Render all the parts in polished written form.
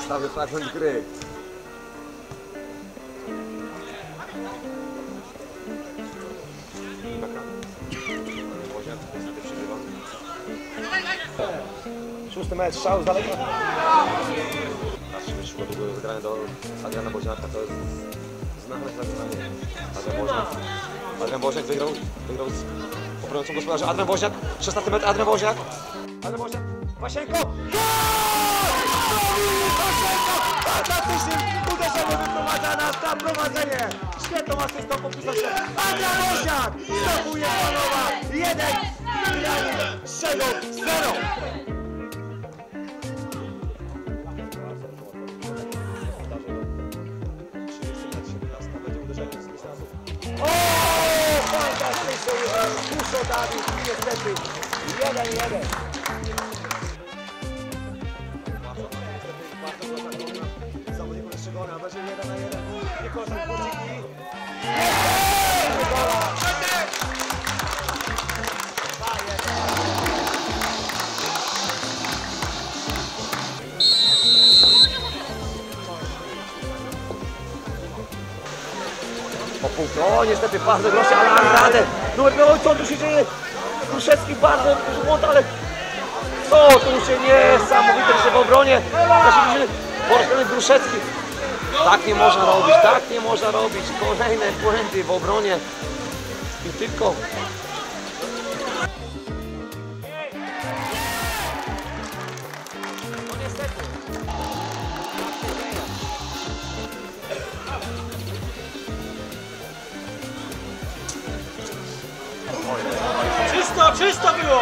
Stały fragment gry. Szósty mecz, strzał z daleka. Nasz wyszło do góry wygrane do Adriana Woźniaka, to jest znane zagranie. Adrian Woźniak wygrał z obrońcą gospodarzy. Adrian Woźniak, 16 metr, Adrian Woźniak. Adrian Woźniak, Pasienko! Fantastycznym uderzeniem wyprowadza nas na prowadzenie. Świetną asystą popisał się Adrian Woźniak. Stopuje Panowa. 1, z czego 0. O, fantastycznie, Kuszo Dawid, niestety 1-1. Zawodników jeszcze gola, będzie 1-1. Nie koszą Kurczyki. Gola. O punkt, o niestety bardzo groszy, ale radę. Numer 5, co tu się dzieje? Kruszewski bardzo duży błąd, ale co tu się niesamowite się w obronie. Po raz kolejny Gruszewski. Tak nie można robić, tak nie można robić. Kolejne błędy w obronie. I tylko. No niestety. Czysto było!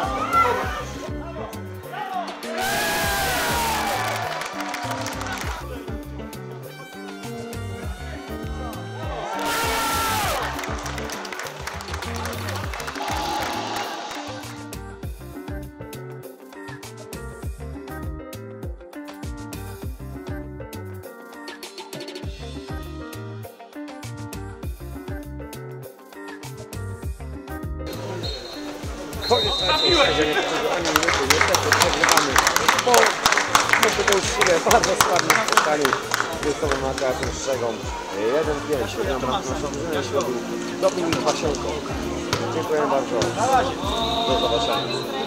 Koniec meczu, nie ani minuty, niestety przegrywamy. Po to już chwilę bardzo słabym spotkaniu wyjściowym na Teatrze Strzegą. 1-5, jedną bramkę naszą drużynę zrobił Dominik Pasienko. Dziękuję bardzo. Do zobaczenia.